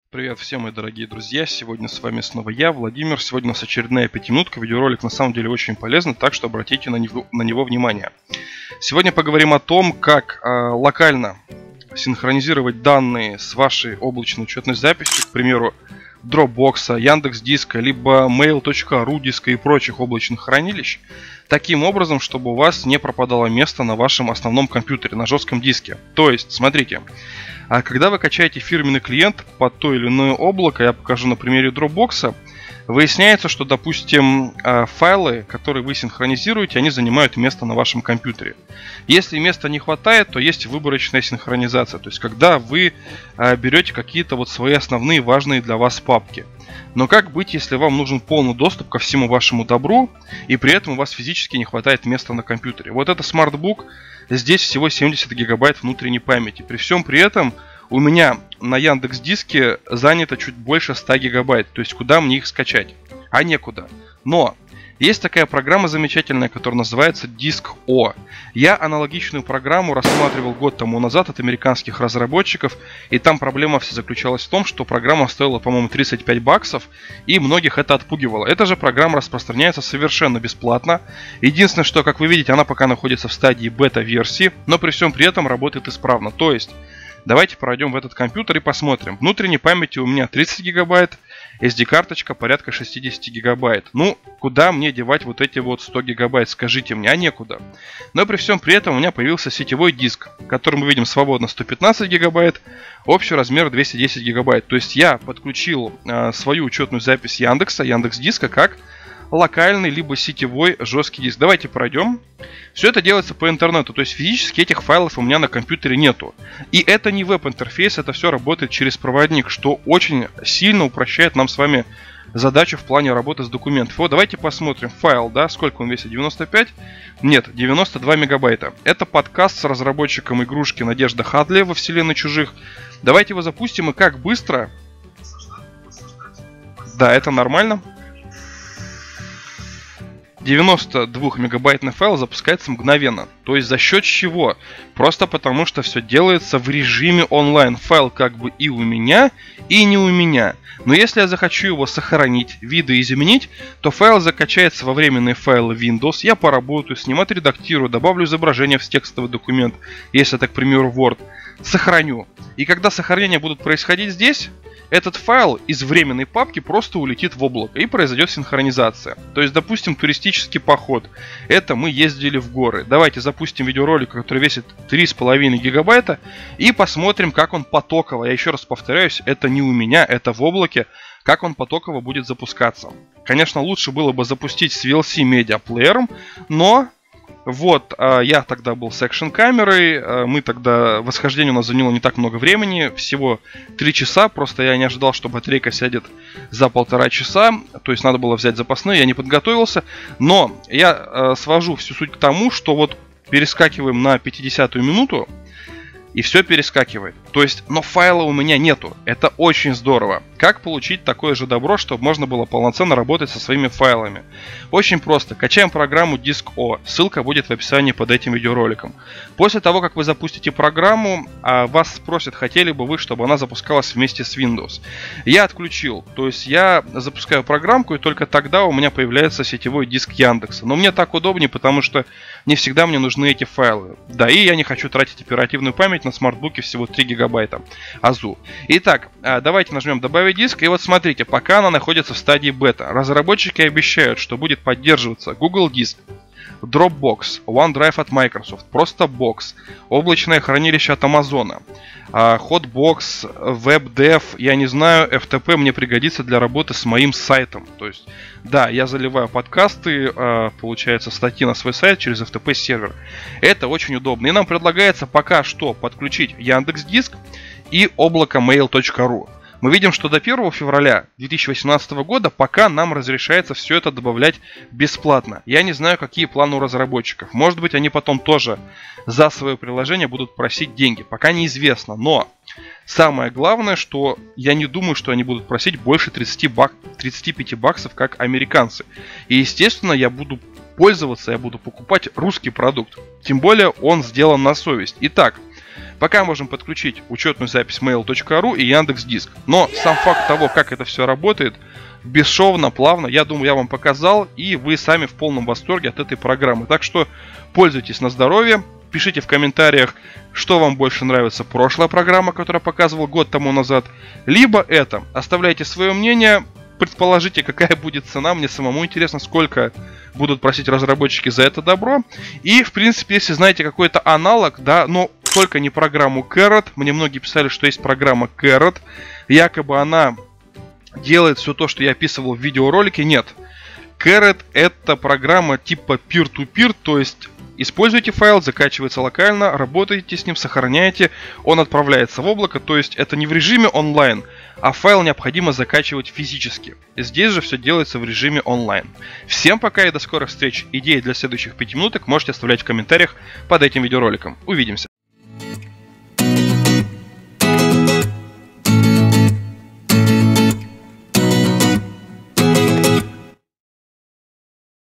Привет всем, мои дорогие друзья! Сегодня с вами снова я, Владимир. Сегодня у нас очередная 5-минутка. Видеоролик на самом деле очень полезный, так что обратите на него внимание. Сегодня поговорим о том, как локально синхронизировать данные с вашей облачной учетной записью, к примеру, Dropbox, Яндекс.Диска, либо Mail.ru диска и прочих облачных хранилищ, таким образом, чтобы у вас не пропадало место на вашем основном компьютере, на жестком диске. То есть, смотрите, когда вы качаете фирменный клиент под то или иное облако, я покажу на примере Dropbox, выясняется, что, допустим, файлы, которые вы синхронизируете, они занимают место на вашем компьютере. Если места не хватает, то есть выборочная синхронизация, то есть когда вы берете какие-то вот свои основные важные для вас папки. Но как быть, если вам нужен полный доступ ко всему вашему добру, и при этом у вас физически не хватает места на компьютере? Вот это смартбук, здесь всего 70 гигабайт внутренней памяти. При всем при этом у меня на Яндекс.Диске занято чуть больше 100 гигабайт. То есть куда мне их скачать? А некуда. Но есть такая программа замечательная, которая называется Disk.O. Я аналогичную программу рассматривал год тому назад от американских разработчиков, и там проблема вся заключалась в том, что программа стоила, по-моему, 35 баксов, и многих это отпугивало. Эта же программа распространяется совершенно бесплатно. Единственное, что, как вы видите, она пока находится в стадии бета-версии, но при всем при этом работает исправно. То есть, давайте пройдем в этот компьютер и посмотрим. Внутренней памяти у меня 30 гигабайт, SD-карточка порядка 60 гигабайт. Ну, куда мне девать вот эти вот 100 гигабайт, скажите мне, а некуда. Но при всем при этом у меня появился сетевой диск, который мы видим свободно 115 гигабайт, общий размер 210 гигабайт. То есть я подключил свою учетную запись Яндекса, Яндекс.Диска, как локальный либо сетевой жесткий диск. Давайте пройдем. Все это делается по интернету, то есть физически этих файлов у меня на компьютере нету. И это не веб-интерфейс, это все работает через проводник, что очень сильно упрощает нам с вами задачу в плане работы с документами. Вот давайте посмотрим файл, да, сколько он весит, 95? Нет, 92 мегабайта. Это подкаст с разработчиком игрушки Надежда Хадли во вселенной Чужих. Давайте его запустим, и как быстро... Да, это нормально. 92-мегабайтный файл запускается мгновенно. То есть за счет чего? Просто потому, что все делается в режиме онлайн. Файл как бы и у меня, и не у меня. Но если я захочу его сохранить, видоизменить, то файл закачается во временные файлы Windows. Я поработаю с ним, отредактирую, добавлю изображение в текстовый документ, если это, к примеру, Word. Сохраню. И когда сохранения будут происходить здесь, этот файл из временной папки просто улетит в облако и произойдет синхронизация. То есть, допустим, туристический поход. Это мы ездили в горы. Давайте запустим видеоролик, который весит 3,5 гигабайта, и посмотрим, как он потоково. Я еще раз повторяюсь, это не у меня, это в облаке, как он потоково будет запускаться. Конечно, лучше было бы запустить с VLC Media Player, но... Вот, я тогда был с экшн-камерой, восхождение у нас заняло не так много времени, всего 3 часа, просто я не ожидал, что батарейка сядет за 1,5 часа, то есть надо было взять запасные, я не подготовился, но я свожу всю суть к тому, что вот перескакиваем на 50-ю минуту, и все перескакивает. То есть, но файла у меня нету. Это очень здорово. Как получить такое же добро, чтобы можно было полноценно работать со своими файлами? Очень просто. Качаем программу Disk.O. Ссылка будет в описании под этим видеороликом. После того, как вы запустите программу, вас спросят, хотели бы вы, чтобы она запускалась вместе с Windows. Я отключил. То есть, я запускаю программку, и только тогда у меня появляется сетевой диск Яндекса. Но мне так удобнее, потому что не всегда мне нужны эти файлы. Да, и я не хочу тратить оперативную память на смартбуке всего 3 гигабайта АЗУ. Итак, давайте нажмем «Добавить диск». И вот смотрите, пока она находится в стадии бета. Разработчики обещают, что будет поддерживаться Google Диск, Dropbox, OneDrive от Microsoft, просто Box, облачное хранилище от Amazon, Hotbox, WebDev, я не знаю, FTP мне пригодится для работы с моим сайтом. То есть, да, я заливаю подкасты, получается, статьи на свой сайт через FTP сервер. Это очень удобно. И нам предлагается пока что подключить Яндекс.Диск и облако Mail.ru. Мы видим, что до 1 февраля 2018 года пока нам разрешается все это добавлять бесплатно. Я не знаю, какие планы у разработчиков. Может быть, они потом тоже за свое приложение будут просить деньги. Пока неизвестно. Но самое главное, что я не думаю, что они будут просить больше 35 баксов, как американцы. И, естественно, я буду пользоваться, я буду покупать русский продукт. Тем более, он сделан на совесть. Итак, Пока можем подключить учетную запись mail.ru и Яндекс.Диск. Но сам факт того, как это все работает, бесшовно, плавно, я думаю, я вам показал, и вы сами в полном восторге от этой программы. Так что пользуйтесь на здоровье. Пишите в комментариях, что вам больше нравится, прошлая программа, которую я показывал год тому назад, либо это. Оставляйте свое мнение, предположите, какая будет цена, мне самому интересно, сколько будут просить разработчики за это добро. И, в принципе, если знаете какой-то аналог, да, но только не программу Carrot, мне многие писали, что есть программа Carrot, якобы она делает все то, что я описывал в видеоролике, нет. Carrot это программа типа peer-to-peer, то есть используйте файл, закачивается локально, работаете с ним, сохраняете, он отправляется в облако, то есть это не в режиме онлайн, а файл необходимо закачивать физически. Здесь же все делается в режиме онлайн. Всем пока и до скорых встреч. Идеи для следующих 5 минуток можете оставлять в комментариях под этим видеороликом. Увидимся!